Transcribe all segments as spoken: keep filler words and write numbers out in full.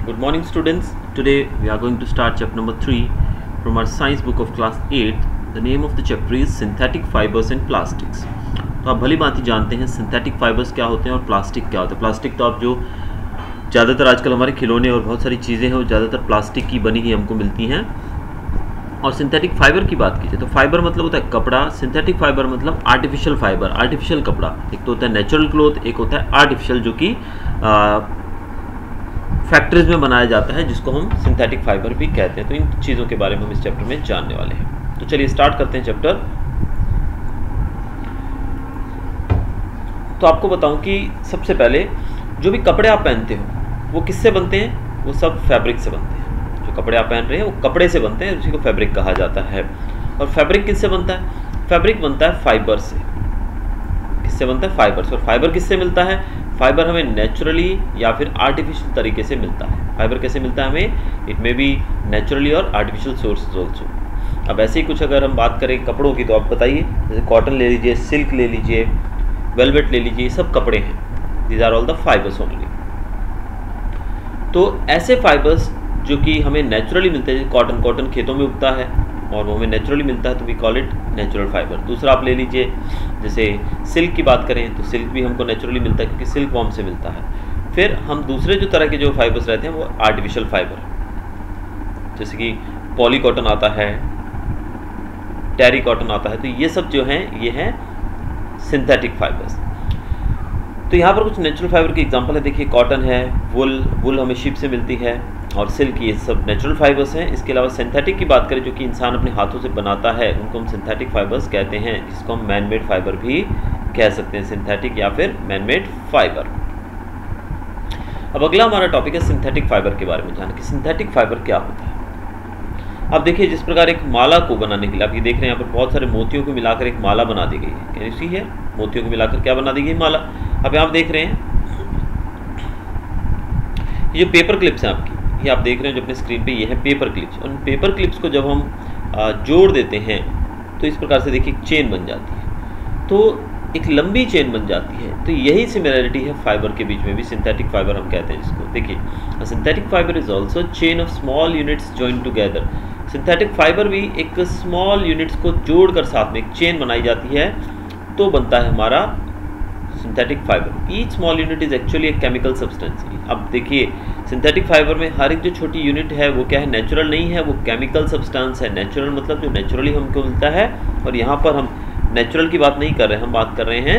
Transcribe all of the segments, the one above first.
Good morning students. Today we are going to start chapter number three from our science book of class eight. The name of the chapter is synthetic fibers and plastics. तो आप भली भांति जानते हैं synthetic fibres क्या होते हैं और प्लास्टिक क्या होता है। प्लास्टिक तो आप जो ज़्यादातर आजकल हमारे खिलौने और बहुत सारी चीज़ें हैं वो ज़्यादातर प्लास्टिक की बनी ही हमको मिलती हैं। और सिंथेटिक फाइबर की बात कीजिए तो फाइबर मतलब होता है कपड़ा, सिंथेटिक फाइबर मतलब आर्टिफिशियल फाइबर, आर्टिफिशियल कपड़ा। एक तो होता है नेचुरल क्लॉथ, एक होता है आर्टिफिशियल जो कि फैक्ट्रीज में बनाया जाता है, जिसको हम सिंथेटिक फाइबर भी कहते हैं। तो इन चीज़ों के बारे में हम इस चैप्टर में जानने वाले हैं। तो चलिए स्टार्ट करते हैं चैप्टर। तो आपको बताऊं कि सबसे पहले जो भी कपड़े आप पहनते हो वो किससे बनते हैं? वो सब फैब्रिक से बनते हैं। जो कपड़े आप पहन रहे हैं वो कपड़े से बनते हैं, उसी को फैब्रिक कहा जाता है। और फैब्रिक किससे बनता है? फैब्रिक बनता है फाइबर से। किससे बनता है? फाइबर से। और फाइबर किससे मिलता है? फाइबर हमें नेचुरली या फिर आर्टिफिशियल तरीके से मिलता है। फाइबर कैसे मिलता है हमें? इट मे बी नेचुरली और आर्टिफिशियल सोर्सेज ऑल्सो। अब ऐसे ही कुछ अगर हम बात करें कपड़ों की तो आप बताइए, जैसे कॉटन ले लीजिए, सिल्क ले लीजिए, वेलवेट ले लीजिए, सब कपड़े हैं। These are all the fibres only. तो ऐसे फाइबर्स जो कि हमें नेचुरली मिलते हैं, कॉटन कॉटन खेतों में उगता है और वो हमें नेचुरली मिलता है, तो we call it natural fibre. दूसरा आप ले लीजिए, जैसे सिल्क की बात करें तो सिल्क भी हमको नेचुरली मिलता है क्योंकि सिल्क वॉर्म से मिलता है। फिर हम दूसरे जो तरह के जो फाइबर्स रहते हैं वो आर्टिफिशियल फाइबर, जैसे कि पॉली कॉटन आता है, टेरी कॉटन आता है। तो ये सब जो हैं ये हैं सिंथेटिक फाइबर्स। तो यहाँ पर कुछ नेचुरल फाइबर की एग्जांपल है। देखिए कॉटन है, वुल वुल हमें शीप से मिलती है, और सिल्क, ये सब नेचुरल फाइबर्स हैं। इसके अलावा सिंथेटिक की बात करें जो कि इंसान अपने हाथों से बनाता है, उनको हम सिंथेटिक फाइबर्स कहते हैं, जिसको हम मैन मेड फाइबर भी कह सकते हैं, सिंथेटिक या फिर मैन मेड फाइबर। अब अगला हमारा टॉपिक है सिंथेटिक फाइबर के बारे में जानना कि सिंथेटिक फाइबर क्या होता है। अब देखिए जिस प्रकार एक माला को बनाने के लिए आप ये देख रहे हैं यहाँ पर बहुत सारे मोतियों को मिलाकर एक माला बना दी गई है। कैन यू सी है? मोतियों को मिलाकर क्या बना दी गई? माला। अब आप देख रहे हैं ये जो पेपर क्लिप्स हैं आपकी, ये आप देख रहे हैं जो अपने स्क्रीन पे, ये है पेपर क्लिप्स। उन पेपर क्लिप्स को जब हम जोड़ देते हैं तो इस प्रकार से देखिए एक चेन बन जाती है, तो एक लंबी चेन बन जाती है। तो यही सिमिलरिटी है फाइबर के बीच में भी, सिंथेटिक फाइबर हम कहते हैं जिसको। देखिए synthetic fibre is also chain of small units joined together. Synthetic fibre भी एक स्मॉल यूनिट्स को जोड़कर साथ में एक चेन बनाई जाती है, तो बनता है हमारा synthetic fibre. Each small unit is actually a chemical substance. अब देखिए सिंथेटिक फाइबर में हर एक जो छोटी यूनिट है वो क्या है? नेचुरल नहीं है, वो केमिकल सब्सटेंस है। नेचुरल मतलब जो नेचुरली हमको मिलता है, और यहाँ पर हम नेचुरल की बात नहीं कर रहे हैं, हम बात कर रहे हैं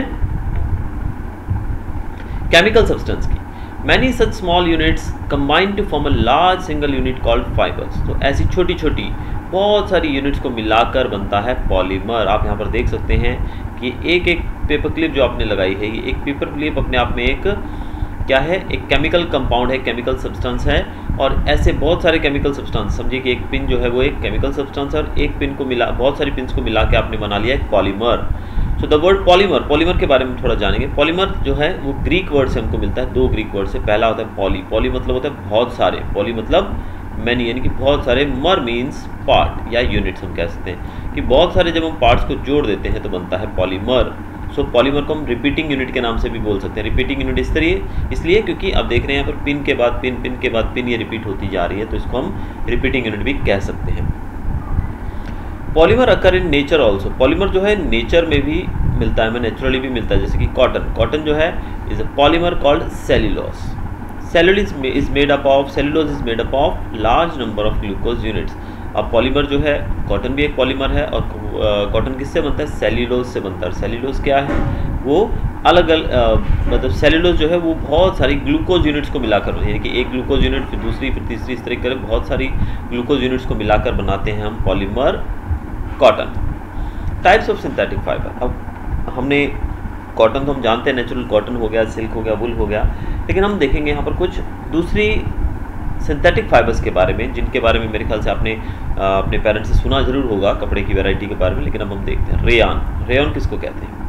केमिकल सब्सटेंस की। Many such small units combine to form a large single unit called fibres. तो ऐसी छोटी छोटी बहुत सारी यूनिट्स को मिलाकर बनता है पॉलीमर। आप यहाँ पर देख सकते हैं कि एक एक पेपर क्लिप जो आपने लगाई है, ये एक पेपर क्लिप अपने आप में एक क्या है? एक केमिकल कंपाउंड है, केमिकल सब्सटेंस है। और ऐसे बहुत सारे केमिकल सब्सटेंस, समझिए कि एक पिन जो है वो एक केमिकल सब्सटेंस है, और एक पिन को मिला, बहुत सारी पिन्स को मिला के आपने बना लिया एक polymer. So the word polymer, polymer के बारे में थोड़ा जानेंगे। पॉलीमर जो है वो ग्रीक वर्ड से हमको मिलता है, दो ग्रीक वर्ड से। पहला होता है पॉली, पॉली मतलब होता है बहुत सारे, पॉली मतलब मैनी यानी कि बहुत सारे, मर मीन्स पार्ट या यूनिट्स हम कह सकते हैं कि बहुत सारे जब हम पार्ट्स को जोड़ देते हैं तो बनता है पॉलीमर। सो so, पॉलीमर को हम रिपीटिंग यूनिट के नाम से भी बोल सकते हैं। रिपीटिंग यूनिट इस तरह इसलिए क्योंकि आप देख रहे हैं यहाँ पर पिन के बाद पिन, पिन के बाद पिन, ये रिपीट होती जा रही है, तो इसको हम रिपीटिंग यूनिट भी कह सकते हैं। Polymer occur in nature also. Polymer जो है नेचर में भी मिलता है, हमें नेचुरली भी मिलता है, जैसे कि कॉटन। कॉटन जो है is a polymer called cellulose. Cellulose is made up of cellulose is made up of large number of glucose units. अब पॉलीमर जो है, कॉटन भी एक पॉलीमर है, और कॉटन किससे बनता है? सेल्यूलोज से बनता है। सेल्यूलोज क्या है? वो अलग अलग मतलब सेल्यूलोज जो है वो बहुत सारी ग्लूकोज यूनिट्स को मिलाकर, यानी कि एक ग्लूकोज यूनिट, फिर दूसरी, फिर तीसरी, इस तरह कर बहुत सारी ग्लूकोज यूनिट्स को मिलाकर बनाते हैं हम polymer cotton. Types of synthetic fibre. अब हमने कॉटन तो हम जानते हैं, नेचुरल कॉटन हो गया, सिल्क हो गया, वुल हो गया, लेकिन हम देखेंगे यहाँ पर कुछ दूसरी सिंथेटिक फाइबर्स के बारे में, जिनके बारे में मेरे ख्याल से आपने आ, अपने पेरेंट्स से सुना जरूर होगा कपड़े की वैरायटी के बारे में, लेकिन अब हम देखते हैं रेयन। रेयन किसको कहते हैं?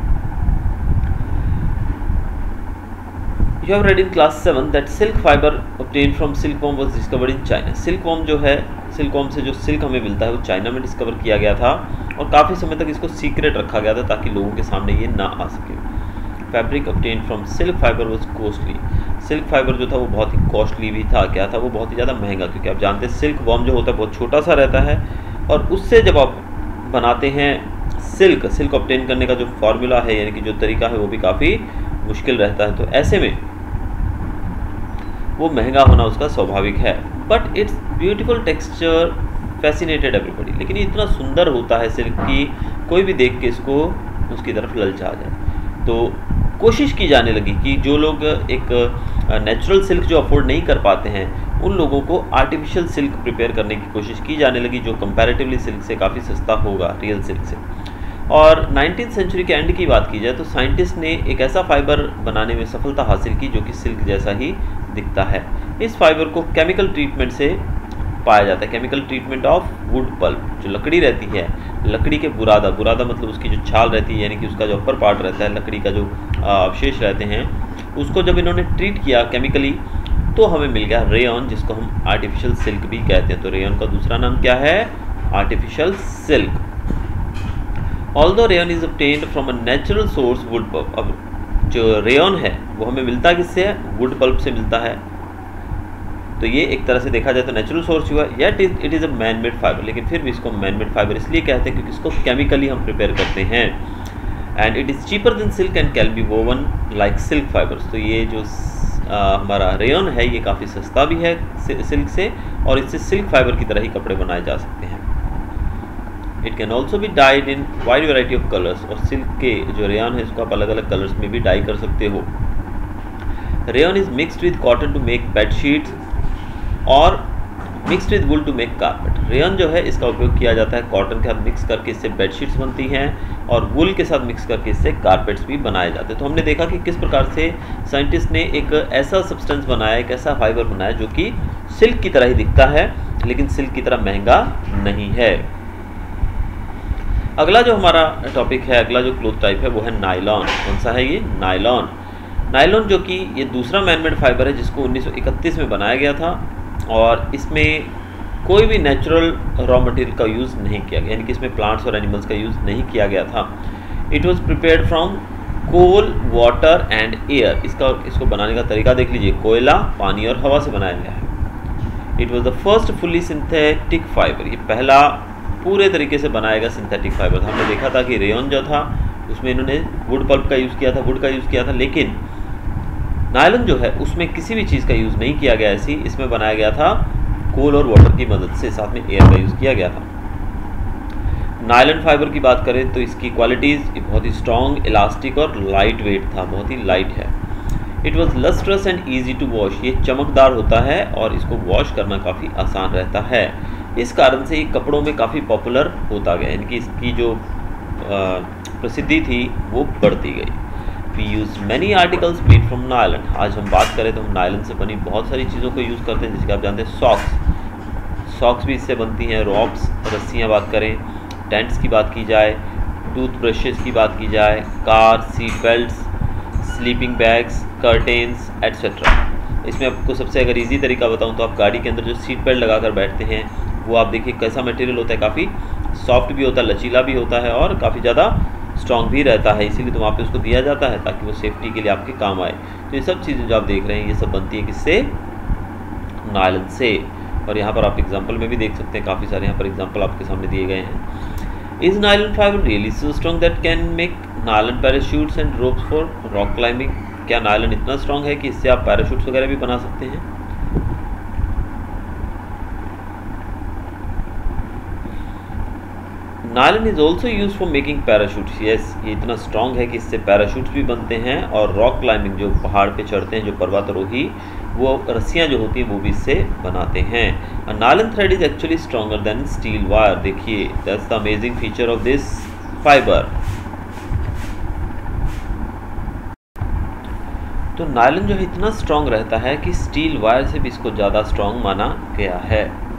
You have read in class seven that silk fiber obtained from silkworm was discovered in China. silkworm जो है, silkworm से जो सिल्क हमें मिलता है वो चाइना में डिस्कवर किया गया था, और काफ़ी समय तक इसको सीक्रेट रखा गया था ताकि लोगों के सामने ये ना आ सके। Fabric obtained from silk fiber was costly. Silk fibre जो था वो बहुत ही कॉस्टली भी था। क्या था वो? बहुत ही ज़्यादा महंगा, क्योंकि आप जानते हैं सिल्क वॉर्म जो होता है बहुत छोटा सा रहता है, और उससे जब आप बनाते हैं सिल्क सिल्क ऑब्टेन करने का जो फार्मूला है, यानी कि जो तरीका है, वो भी काफ़ी मुश्किल रहता है। तो ऐसे में वो महंगा होना उसका स्वाभाविक है। But it's beautiful texture fascinated everybody. लेकिन ये इतना सुंदर होता है सिल्क की, कोई भी देख के इसको उसकी तरफ ललचा जाए। तो कोशिश की जाने लगी कि जो लोग एक नेचुरल सिल्क जो अफोर्ड नहीं कर पाते हैं, उन लोगों को आर्टिफिशियल सिल्क प्रिपेयर करने की कोशिश की जाने लगी, जो कंपैरेटिवली सिल्क से काफ़ी सस्ता होगा रियल सिल्क से। और नाइनटीन सेंचुरी के एंड की बात की जाए तो साइंटिस्ट ने एक ऐसा फाइबर बनाने में सफलता हासिल की जो कि सिल्क जैसा ही दिखता है। इस फाइबर को केमिकल ट्रीटमेंट से पाया जाता है, chemical treatment of wood pulp. जो लकड़ी रहती है, लकड़ी के बुरादा बुरादा मतलब उसकी जो छाल रहती है, यानी कि उसका जो अपर पार्ट रहता है, लकड़ी का जो अवशेष रहते हैं, उसको जब इन्होंने ट्रीट किया केमिकली, तो हमें मिल गया रेयन, जिसको हम आर्टिफिशियल सिल्क भी कहते हैं। तो रेयन का दूसरा नाम क्या है? Artificial silk. Although rayon is obtained from a natural source wood pulp. अब जो रेयन है वो हमें मिलता किससे है? वुड पल्प से मिलता है। तो ये एक तरह से देखा जाए तो नेचुरल सोर्स हुआ, yet it is a man made fibre. लेकिन फिर भी इसको मैन मेड फाइबर इसलिए कहते हैं क्योंकि इसको केमिकली हम प्रिपेयर करते हैं। And it is cheaper than silk and can be woven like silk fibres. तो ये जो आ, हमारा रेयन है ये काफ़ी सस्ता भी है सिल्क से, और इससे सिल्क फाइबर की तरह ही कपड़े बनाए जा सकते हैं। इट कैन ऑल्सो भी dyed in wide variety of colours. और सिल्क के जो रेयन है इसको आप अलग अलग कलर्स में भी डाई कर सकते हो। Rayon is mixed with cotton to make bed sheets और mixed with wool to make carpet. Rayon जो है इसका उपयोग किया जाता है कॉटन के साथ मिक्स करके, इससे बेडशीट्स बनती हैं, और वुल के साथ मिक्स करके इससे कारपेट्स भी बनाए जाते हैं। तो हमने देखा कि किस प्रकार से साइंटिस्ट ने एक ऐसा सब्सटेंस बनाया, एक ऐसा फाइबर बनाया जो कि सिल्क की तरह ही दिखता है, लेकिन सिल्क की तरह महंगा नहीं है। अगला जो हमारा टॉपिक है, अगला जो क्लोथ टाइप है वो है नायलॉन। कौन सा है ये? नायलॉन। नायलॉन जो कि ये दूसरा मैनमेड फाइबर है जिसको उन्नीस सौ इकतीस में बनाया गया था, और इसमें कोई भी नेचुरल रॉ मटेरियल का यूज़ नहीं किया गया, यानी कि इसमें प्लांट्स और एनिमल्स का यूज़ नहीं किया गया था। It was prepared from coal, water and air. इसका इसको बनाने का तरीका देख लीजिए, कोयला, पानी और हवा से बनाया गया है। It was the first fully synthetic fibre. ये पहला पूरे तरीके से बनाया गया सिंथेटिक फाइबर था। हमने देखा था कि रेयन जो था उसमें इन्होंने वुड पल्प का यूज़ किया था, वुड का यूज़ किया था, लेकिन नायलॉन जो है उसमें किसी भी चीज़ का यूज़ नहीं किया गया। ऐसी इसमें बनाया गया था कोल और वाटर की मदद से, साथ में एयर का यूज़ किया गया था। नायलॉन फाइबर की बात करें तो इसकी क्वालिटीज़ बहुत ही स्ट्रॉन्ग, इलास्टिक और लाइट वेट था, बहुत ही लाइट है। It was lustrous and easy to wash. ये चमकदार होता है और इसको वॉश करना काफ़ी आसान रहता है। इस कारण से ये कपड़ों में काफ़ी पॉपुलर होता गया, यानी कि इसकी जो प्रसिद्धि थी वो बढ़ती गई। We use many articles made from nylon. आज हम बात करें तो हम नायलॉन से बनी बहुत सारी चीज़ों को यूज़ करते हैं, जैसे कि आप जानते हैं सॉक्स सॉक्स भी इससे बनती हैं, रॉब्स, रस्सियाँ बात करें, टेंट्स की बात की जाए, टूथ ब्रशेज़ की बात की जाए, car, seat belts, sleeping bags, curtains etcetera. इसमें आपको सबसे अगर इजी तरीका बताऊं तो आप गाड़ी के अंदर जो सीट बेल्ट लगाकर बैठते हैं वो आप देखिए कैसा मटेरियल होता है, काफ़ी सॉफ्ट भी होता है, लचीला भी होता है और काफ़ी ज़्यादा स्ट्रॉन्ग भी रहता है। इसीलिए तो वहाँ पे उसको दिया जाता है ताकि वो सेफ्टी के लिए आपके काम आए। तो ये सब चीज़ें जो आप देख रहे हैं ये सब बनती है किससे? नायलॉन से। और यहाँ पर आप एग्जाम्पल में भी देख सकते हैं, काफ़ी सारे यहाँ पर एग्जाम्पल आपके सामने दिए गए हैं। Is nylon fibre really so strong that can make nylon parachutes and ropes for rock climbing? क्या नायलॉन इतना स्ट्रॉन्ग है कि इससे आप पैराशूट्स वगैरह भी बना सकते हैं? Nylon is also use for making parachutes. Yes, ये इतना स्ट्रॉन्ग है कि इससे पैराशूट्स भी बनते हैं, और रॉक क्लाइंबिंग जो पहाड़ पे चढ़ते हैं, जो पर्वतारोही, वो रस्सियाँ जो होती हैं वो भी इससे बनाते हैं। Nylon thread is actually stronger than steel wire. देखिए, that's the amazing feature of this fibre. तो नायलॉन जो है इतना स्ट्रॉन्ग रहता है कि स्टील वायर से भी इसको ज़्यादा स्ट्रॉन्ग माना गया है।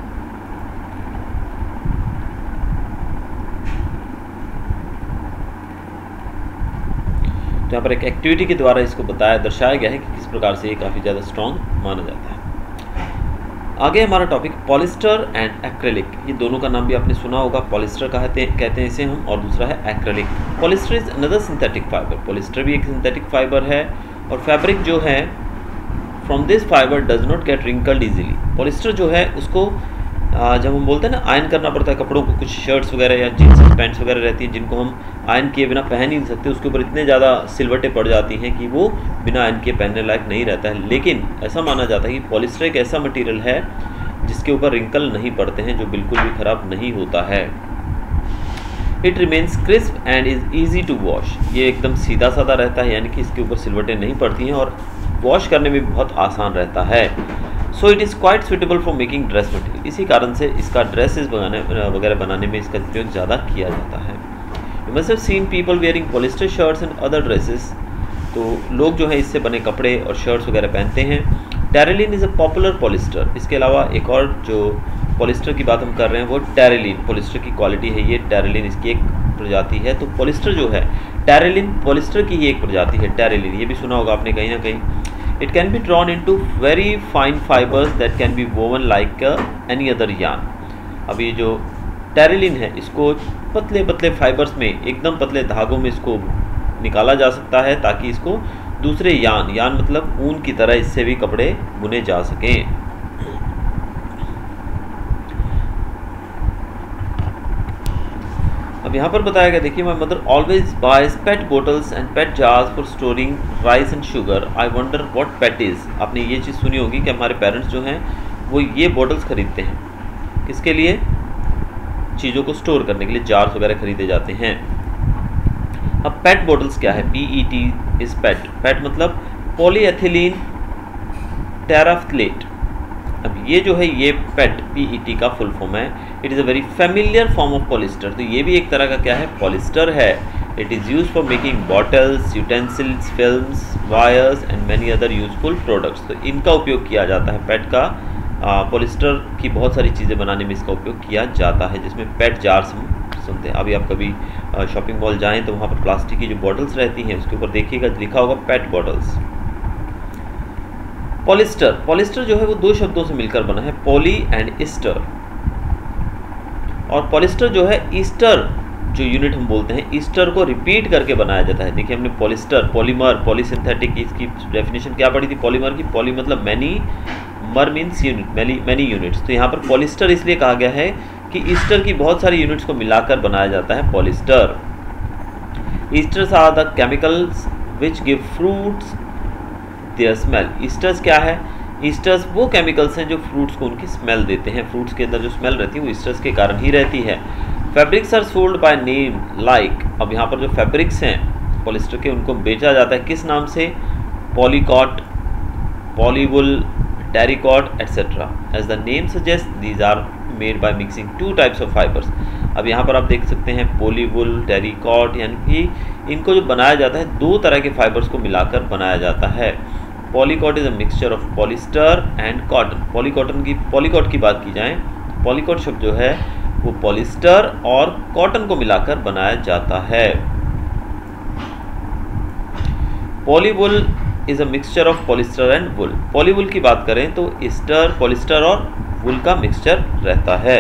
तो यहाँ पर एक एक्टिविटी के द्वारा इसको बताया दर्शाया गया है कि किस प्रकार से ये काफ़ी ज़्यादा स्ट्रॉन्ग माना जाता है। आगे हमारा टॉपिक पॉलिस्टर एंड एक्रेलिक। ये दोनों का नाम भी आपने सुना होगा, पॉलिस्टर कहते हैं कहते हैं इसे हम, और दूसरा है acrylic. Polyester is another synthetic fibre. Polyester भी एक सिंथेटिक फाइबर है, और फैब्रिक जो है from this fibre does not get wrinkled easily. Polyester जो है उसको जब हम बोलते हैं ना आयन करना पड़ता है कपड़ों को, कुछ शर्ट्स वगैरह या जीन्स पैंट्स वगैरह रहती हैं जिनको हम आयन किए बिना पहन ही नहीं सकते, उसके ऊपर इतने ज़्यादा सिलवटें पड़ जाती हैं कि वो बिना आयन किए पहनने लायक नहीं रहता है। लेकिन ऐसा माना जाता है कि पॉलिस्टर एक ऐसा मटेरियल है जिसके ऊपर रिंकल नहीं पड़ते हैं, जो बिल्कुल भी ख़राब नहीं होता है। It remains crisp and is easy to wash. ये एकदम सीधा साधा रहता है, यानी कि इसके ऊपर सिलवटें नहीं पड़ती हैं और वॉश करने में भी बहुत आसान रहता है। So it is quite suitable for making dress material. इसी कारण से इसका ड्रेसेस बनाने वगैरह बनाने में इसका उपयोग ज़्यादा किया जाता है। You must have seen people wearing polyester shirts and other dresses. तो लोग जो है इससे बने कपड़े और शर्ट्स वगैरह पहनते हैं। Terylene is a popular polyester. इसके अलावा एक और जो पॉलिस्टर की बात हम कर रहे हैं वो टेरेलिन पॉलिस्टर की क्वालिटी है, ये टेरेलिन इसकी एक प्रजाति है। तो पॉलिस्टर जो है टेरेलिन पॉलिस्टर की ही एक प्रजाति है, टेरेलिन, ये भी सुना होगा आपने कहीं ना कहीं। It can be drawn into very fine fibers that can be woven like uh, any other yarn। अब ये जो टेरेलिन है इसको पतले पतले फाइबर्स में, एकदम पतले धागों में इसको निकाला जा सकता है ताकि इसको दूसरे यान, यान मतलब ऊन की तरह इससे भी कपड़े बुने जा सकें। अब यहाँ पर बताया गया, देखिए, my mother always buys PET bottles and PET jars for storing rice and sugar. I wonder what PET is. आपने ये चीज़ सुनी होगी कि हमारे पेरेंट्स जो हैं वो ये बॉटल्स खरीदते हैं, किसके लिए? चीज़ों को स्टोर करने के लिए जार्स वगैरह खरीदे जाते हैं। अब पेट बॉटल्स क्या है? P E T is PET. PET मतलब पॉलीएथिलीन टेराफ्थलेट। अब ये जो है ये पेट पी ई टी का फुल फॉर्म है। It is a very familiar form of polyester. तो ये भी एक तरह का क्या है? पॉलिस्टर है। It is use for making bottles, utensils, films, wires and many other useful products. तो इनका उपयोग किया जाता है। पेट का पॉलिस्टर की बहुत सारी चीज़ें बनाने में इसका उपयोग किया जाता है, जिसमें पेट जार्स हम सुनते हैं। अभी आप कभी शॉपिंग मॉल जाएँ तो वहाँ पर प्लास्टिक की जो बॉटल्स रहती हैं उसके ऊपर देखिएगा लिखा होगा पेट बॉटल्स। पॉलिस्टर, पॉलिस्टर जो है वो दो शब्दों से मिलकर बना है, पॉली एंड ईस्टर। और पॉलिस्टर जो है ईस्टर जो यूनिट हम बोलते हैं, ईस्टर को रिपीट करके बनाया जाता है। देखिए हमने पॉलिस्टर, पॉलीमर, पॉलीसिंथेटिक, इसकी डेफिनेशन क्या पढ़ी थी? पॉलीमर की, पॉली मतलब many, mer means unit, many many units. तो यहाँ पर पॉलिस्टर इसलिए कहा गया है कि ईस्टर की बहुत सारी यूनिट्स को मिलाकर बनाया जाता है polyester. Esters are the chemicals which give fruits their smell. Esters क्या है? ईस्टर्स वो केमिकल्स हैं जो फ्रूट्स को उनकी स्मेल देते हैं। फ्रूट्स के अंदर जो स्मेल रहती है वो ईस्टर्स के कारण ही रहती है। Fabrics are sold by name like. अब यहाँ पर जो फैब्रिक्स हैं पॉलिस्टर के उनको बेचा जाता है किस नाम से? Polycot, polywool, terrycot etcetera. As the name suggest these are made by mixing two types of fibres. अब यहाँ पर आप देख सकते हैं पॉलीवुल, टेरिकॉट, यानी कि इनको जो बनाया जाता है दो तरह के फाइबर्स को मिलाकर बनाया जाता है। Polycot is a mixture of polyester and cotton. Polycotton की पॉलीकॉट की बात की जाए, पॉलीकॉट शब्द जो है वो पॉलिस्टर और कॉटन को मिलाकर बनाया जाता है। Polywool is a mixture of polyester and wool. Polywool की बात करें तो ईस्टर, पॉलिस्टर और वुल का मिक्सचर रहता है।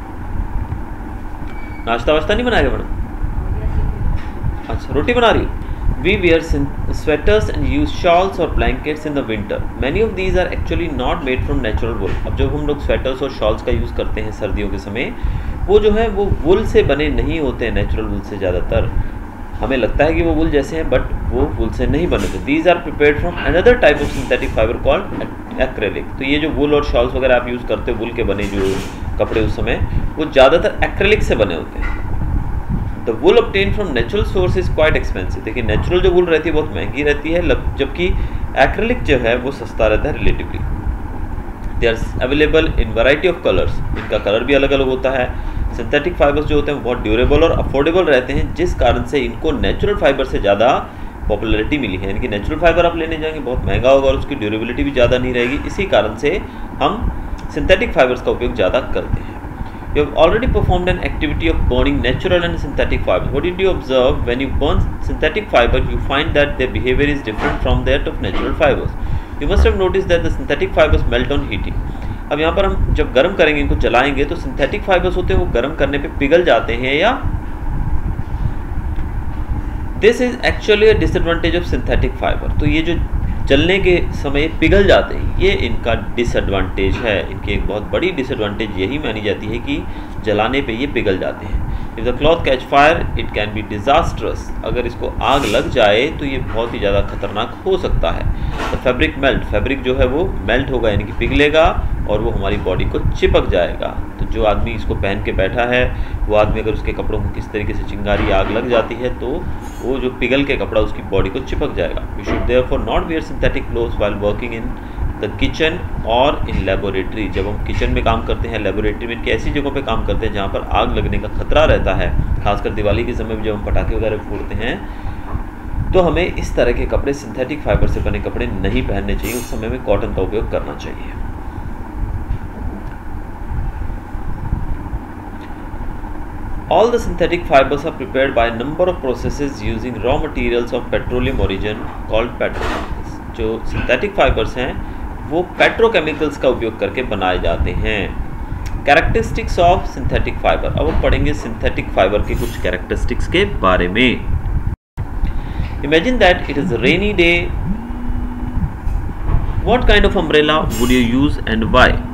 नाश्ता वाश्ता नहीं बनाएगा मैडम? अच्छा, रोटी बना रही हो? We wear sweaters and use shawls or blankets in the winter. Many of these are actually not made from natural wool. अब जब हम लोग स्वेटर्स और शॉल्स का यूज़ करते हैं सर्दियों के समय, वो जो है वो वुल से बने नहीं होते हैं, नेचुरल वुल से। ज़्यादातर हमें लगता है कि वो वुल जैसे हैं, बट वो वुल से नहीं बने थे। These are prepared from another type of synthetic fiber called acrylic. तो ये जो वुल और शॉल्स वगैरह आप यूज़ करते हो, वुल के बने जो कपड़े उस समय, वो ज़्यादातर एक्रेलिक से बने होते हैं। The wool obtain from natural source is quite expensive. देखिए नेचुरल जो वुल रहती है बहुत महंगी रहती है, जबकि एक्रेलिक जो है वो सस्ता रहता है relatively. They are available in variety of colours. इनका कलर भी अलग अलग होता है। सिंथेटिक फाइबर्स जो होते हैं वो बहुत ड्यूरेबल और अफोर्डेबल रहते हैं, जिस कारण से इनको नेचुरल फाइबर से ज़्यादा पॉपुलैरिटी मिली है। यानी कि नेचुरल फाइबर आप लेने जाएंगे बहुत महंगा होगा और उसकी ड्यूरेबिलिटी भी ज़्यादा नहीं रहेगी। इसी कारण से हम सिंथेटिक फाइबर्स का उपयोग ज़्यादा करते हैं। You have already performed an activity of burning natural and synthetic fibers. What did you observe when you burn synthetic fiber? You find that their behavior is different from that of natural fibers. You must have noticed that the synthetic fibers melt on heating. अब यहाँ पर हम जब गर्म करेंगे, इनको जलाएंगे, तो synthetic fibres होते हैं वो गर्म करने पे पिघल जाते हैं या this is actually a disadvantage of synthetic fibre. तो ये जो जलने के समय पिघल जाते हैं, ये इनका डिसएडवांटेज है। इनकी एक बहुत बड़ी डिसएडवांटेज यही मानी जाती है कि जलाने पे ये पिघल जाते हैं। If the cloth catch fire it can be disastrous, अगर इसको आग लग जाए तो ये बहुत ही ज़्यादा खतरनाक हो सकता है। द फैब्रिक मेल्ट, फैब्रिक जो है वो मेल्ट होगा यानी कि पिघलेगा और वो हमारी बॉडी को चिपक जाएगा। तो जो आदमी इसको पहन के बैठा है वो आदमी अगर उसके कपड़ों को किस तरीके से चिंगारी आग लग जाती है तो वो जो पिघल के कपड़ा उसकी बॉडी को चिपक जाएगा। We should therefore not wear synthetic clothes while working in the kitchen और इन लेबोरेटरी। जब हम किचन में काम करते हैं, लेबोरेटरी में, ऐसी जगहों पे काम करते हैं जहाँ पर आग लगने का खतरा रहता है, खासकर दिवाली के समय में जब हम पटाखे वगैरह फोड़ते हैं, तो हमें इस तरह के कपड़े, सिंथेटिक फाइबर से बने कपड़े नहीं पहनने चाहिए। उस समय में कॉटन का उपयोग करना चाहिए। All the synthetic fibers are prepared by a number of processes using raw materials of petroleum origin called petrochemicals. जो synthetic fibers हैं वो पेट्रोकेमिकल्स का उपयोग करके बनाए जाते हैं। कैरेक्टरिस्टिक्स ऑफ सिंथेटिक फाइबर, अब हम पढ़ेंगे सिंथेटिक फाइबर के कुछ कैरेक्टरिस्टिक्स के बारे में। Imagine that it is a rainy day. What kind of umbrella would you use and why?